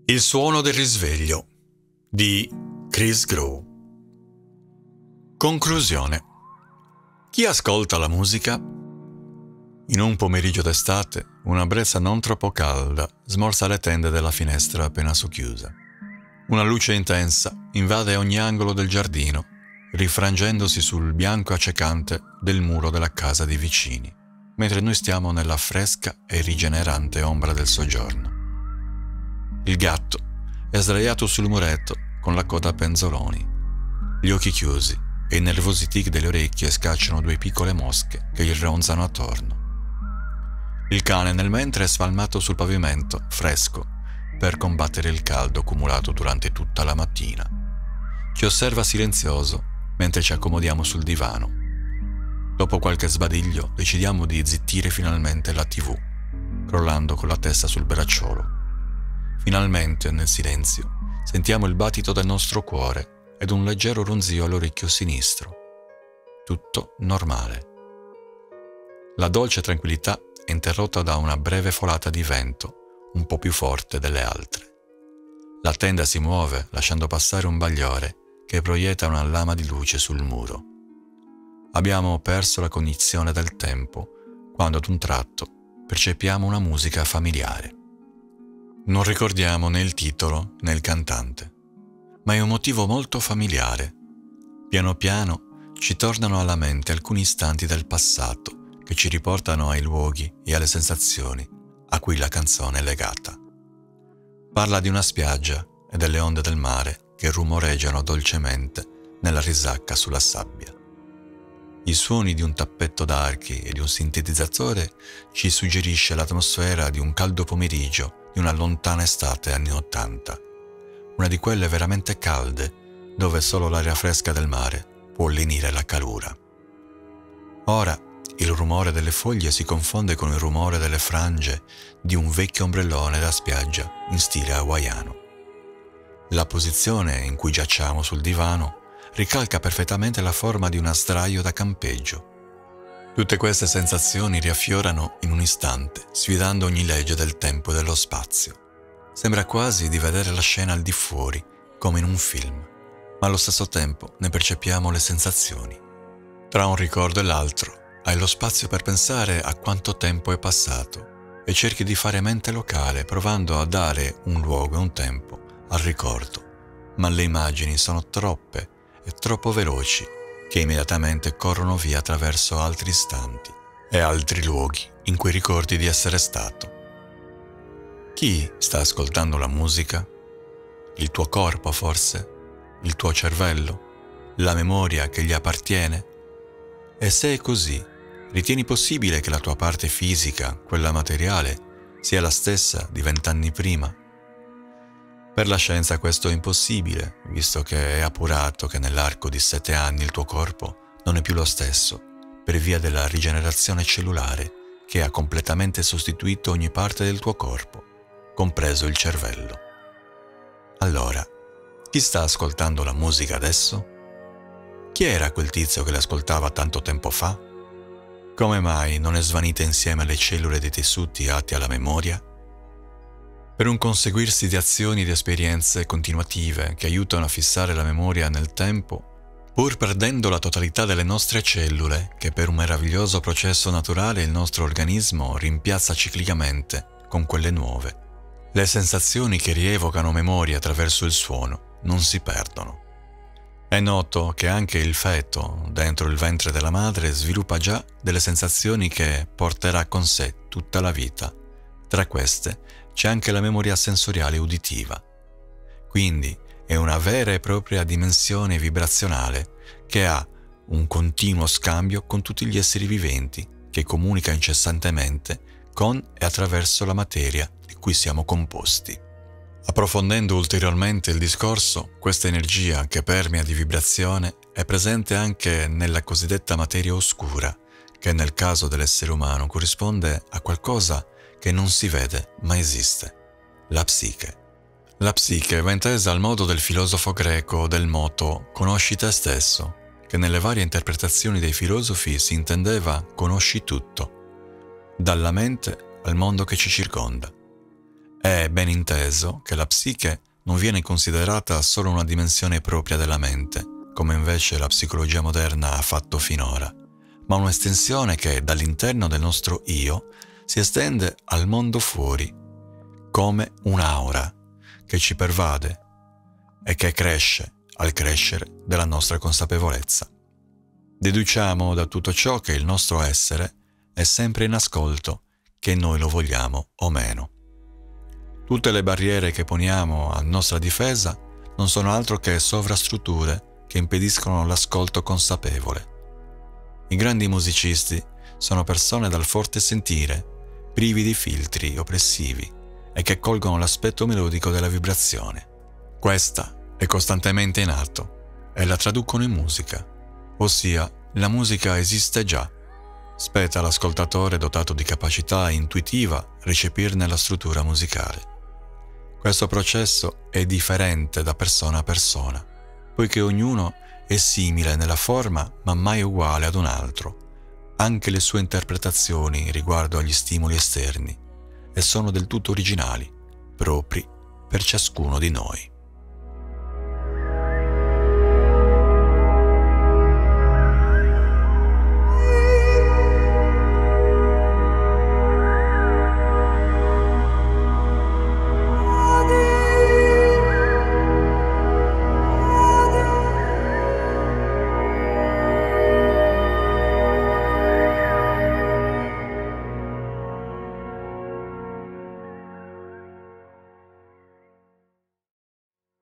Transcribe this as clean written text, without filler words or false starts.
Il suono del risveglio di Chris Grow. Conclusione. Chi ascolta la musica? In un pomeriggio d'estate, una brezza non troppo calda smorza le tende della finestra appena socchiusa. Una luce intensa invade ogni angolo del giardino, rifrangendosi sul bianco accecante del muro della casa dei vicini, mentre noi stiamo nella fresca e rigenerante ombra del soggiorno. Il gatto è sdraiato sul muretto con la coda a penzoloni, gli occhi chiusi e i nervosi tic delle orecchie scacciano due piccole mosche che gli ronzano attorno. Il cane nel mentre è spalmato sul pavimento, fresco, per combattere il caldo accumulato durante tutta la mattina. Ci osserva silenzioso mentre ci accomodiamo sul divano. Dopo qualche sbadiglio decidiamo di zittire finalmente la TV, crollando con la testa sul bracciolo. Finalmente, nel silenzio, sentiamo il battito del nostro cuore ed un leggero ronzio all'orecchio sinistro. Tutto normale. La dolce tranquillità è interrotta da una breve folata di vento, un po' più forte delle altre. La tenda si muove lasciando passare un bagliore che proietta una lama di luce sul muro. Abbiamo perso la cognizione del tempo quando ad un tratto percepiamo una musica familiare. Non ricordiamo né il titolo né il cantante, ma è un motivo molto familiare. Piano piano ci tornano alla mente alcuni istanti del passato che ci riportano ai luoghi e alle sensazioni a cui la canzone è legata. Parla di una spiaggia e delle onde del mare che rumoreggiano dolcemente nella risacca sulla sabbia. I suoni di un tappetto d'archi e di un sintetizzatore ci suggerisce l'atmosfera di un caldo pomeriggio di una lontana estate anni '80, una di quelle veramente calde dove solo l'aria fresca del mare può lenire la calura. Ora il rumore delle foglie si confonde con il rumore delle frange di un vecchio ombrellone da spiaggia in stile hawaiano. La posizione in cui giacciamo sul divano ricalca perfettamente la forma di uno sdraio da campeggio. Tutte queste sensazioni riaffiorano in un istante, sfidando ogni legge del tempo e dello spazio. Sembra quasi di vedere la scena al di fuori, come in un film, ma allo stesso tempo ne percepiamo le sensazioni. Tra un ricordo e l'altro, hai lo spazio per pensare a quanto tempo è passato e cerchi di fare mente locale provando a dare un luogo e un tempo al ricordo, ma le immagini sono troppe e troppo veloci che immediatamente corrono via attraverso altri istanti e altri luoghi in cui ricordi di essere stato. Chi sta ascoltando la musica? Il tuo corpo, forse? Il tuo cervello? La memoria che gli appartiene? E se è così, ritieni possibile che la tua parte fisica, quella materiale, sia la stessa di 20 anni prima? Per la scienza questo è impossibile, visto che è appurato che nell'arco di 7 anni il tuo corpo non è più lo stesso, per via della rigenerazione cellulare che ha completamente sostituito ogni parte del tuo corpo, compreso il cervello. Allora, chi sta ascoltando la musica adesso? Chi era quel tizio che l'ascoltava tanto tempo fa? Come mai non è svanita insieme alle cellule dei tessuti atti alla memoria? Per un conseguirsi di azioni e di esperienze continuative che aiutano a fissare la memoria nel tempo, pur perdendo la totalità delle nostre cellule, che per un meraviglioso processo naturale il nostro organismo rimpiazza ciclicamente con quelle nuove. Le sensazioni che rievocano memoria attraverso il suono non si perdono. È noto che anche il feto, dentro il ventre della madre, sviluppa già delle sensazioni che porterà con sé tutta la vita. Tra queste c'è anche la memoria sensoriale uditiva. Quindi è una vera e propria dimensione vibrazionale che ha un continuo scambio con tutti gli esseri viventi, che comunica incessantemente con e attraverso la materia di cui siamo composti. Approfondendo ulteriormente il discorso, questa energia che permea di vibrazione è presente anche nella cosiddetta materia oscura, che nel caso dell'essere umano corrisponde a qualcosa che non si vede ma esiste, la psiche. La psiche va intesa al modo del filosofo greco del motto «conosci te stesso», che nelle varie interpretazioni dei filosofi si intendeva «conosci tutto», dalla mente al mondo che ci circonda. È ben inteso che la psiche non viene considerata solo una dimensione propria della mente, come invece la psicologia moderna ha fatto finora, ma un'estensione che dall'interno del nostro io si estende al mondo fuori, come un'aura che ci pervade e che cresce al crescere della nostra consapevolezza. Deduciamo da tutto ciò che il nostro essere è sempre in ascolto, che noi lo vogliamo o meno. Tutte le barriere che poniamo a nostra difesa non sono altro che sovrastrutture che impediscono l'ascolto consapevole. I grandi musicisti sono persone dal forte sentire, privi di filtri oppressivi e che colgono l'aspetto melodico della vibrazione. Questa è costantemente in atto e la traducono in musica, ossia la musica esiste già. Spetta all'ascoltatore dotato di capacità intuitiva recepirne la struttura musicale. Questo processo è differente da persona a persona, poiché ognuno è simile nella forma ma mai uguale ad un altro. Anche le sue interpretazioni riguardo agli stimoli esterni e sono del tutto originali, propri per ciascuno di noi.